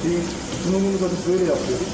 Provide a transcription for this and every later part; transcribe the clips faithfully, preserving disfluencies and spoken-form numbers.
Şeyin sunumunu da biz böyle yapıyoruz.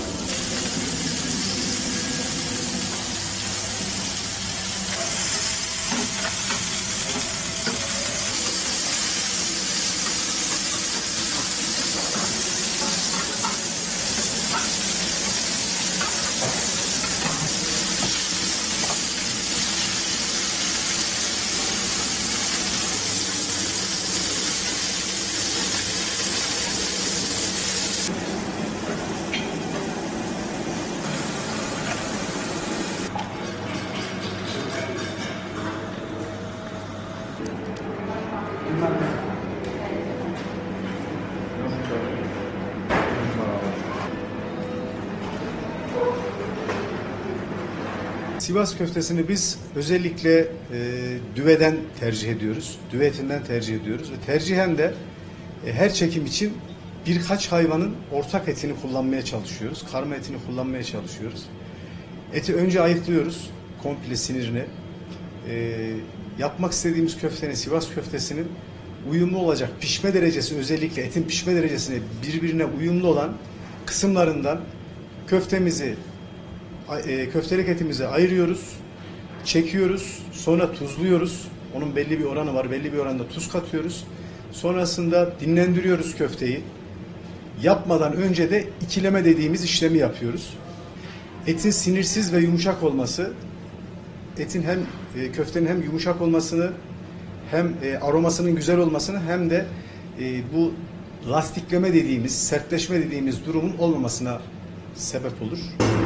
Sivas köftesini biz özellikle e, düveden tercih ediyoruz. Düve etinden tercih ediyoruz ve tercihen de e, her çekim için birkaç hayvanın ortak etini kullanmaya çalışıyoruz. Karma etini kullanmaya çalışıyoruz. Eti önce ayıklıyoruz, komple sinirini. E, yapmak istediğimiz köftenin, Sivas köftesinin uyumlu olacak pişme derecesi, özellikle etin pişme derecesine birbirine uyumlu olan kısımlarından köftemizi köftelik etimizi ayırıyoruz, çekiyoruz, sonra tuzluyoruz. Onun belli bir oranı var, belli bir oranda tuz katıyoruz. Sonrasında dinlendiriyoruz köfteyi. Yapmadan önce de ikileme dediğimiz işlemi yapıyoruz. Etin sinirsiz ve yumuşak olması, etin hem köftenin hem yumuşak olmasını, hem aromasının güzel olmasını, hem de bu lastikleme dediğimiz, sertleşme dediğimiz durumun olmamasına sebep olur.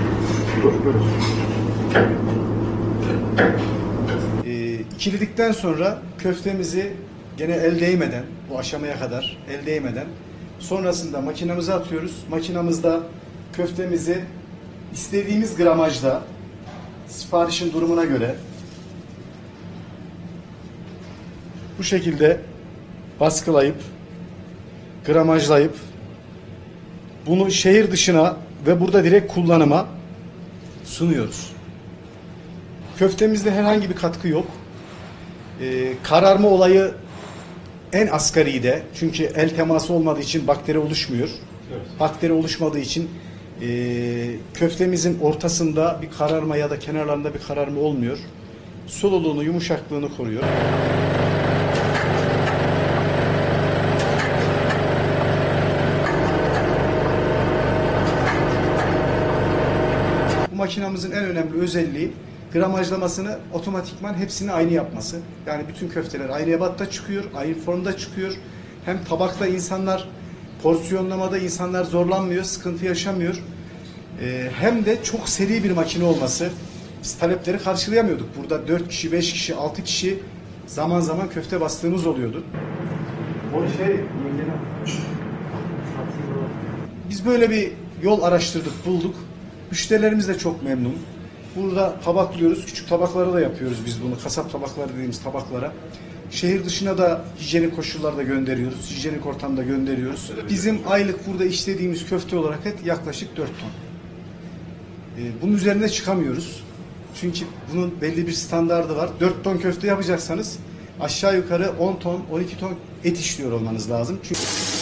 E, ikiledikten sonra köftemizi gene el değmeden, bu aşamaya kadar el değmeden, sonrasında makinamıza atıyoruz. Makinamızda köftemizi istediğimiz gramajda, siparişin durumuna göre bu şekilde baskılayıp, gramajlayıp bunu şehir dışına ve burada direkt kullanıma sunuyoruz. Köftemizde herhangi bir katkı yok. Ee, kararma olayı en asgaride. Çünkü el teması olmadığı için bakteri oluşmuyor. Evet. Bakteri oluşmadığı için e, köftemizin ortasında bir kararma ya da kenarlarında bir kararma olmuyor. Sululuğunu, yumuşaklığını koruyor. Bu makinamızın en önemli özelliği gramajlamasını otomatikman hepsini aynı yapması. Yani bütün köfteler aynı ebatta çıkıyor, aynı formda çıkıyor. Hem tabakta insanlar, porsiyonlamada insanlar zorlanmıyor, sıkıntı yaşamıyor. Ee, hem de çok seri bir makine olması. Biz talepleri karşılayamıyorduk. Burada dört kişi, beş kişi, altı kişi zaman zaman köfte bastığımız oluyordu. O şey, biz böyle bir yol araştırdık, bulduk. Müşterilerimiz de çok memnun. Burada tabaklıyoruz. Küçük tabaklara da yapıyoruz biz bunu. Kasap tabakları dediğimiz tabaklara. Şehir dışına da hijyenik koşullarda gönderiyoruz. Hijyenik ortamda gönderiyoruz. Bizim aylık burada işlediğimiz köfte olarak et yaklaşık dört ton. Ee, bunun üzerine çıkamıyoruz. Çünkü bunun belli bir standardı var. dört ton köfte yapacaksanız aşağı yukarı on ton, on iki ton et işliyor olmanız lazım. Çünkü